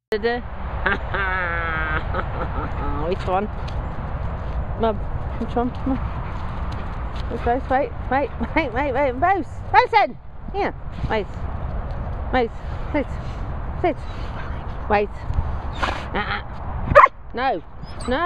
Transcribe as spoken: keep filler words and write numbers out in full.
Which one? Mum, which one? Come on. Wait, wait, wait, wait, wait, wait, Bose! Bosan! Here, wait. Wait, sit, sit. Wait. Uh-uh. No, no.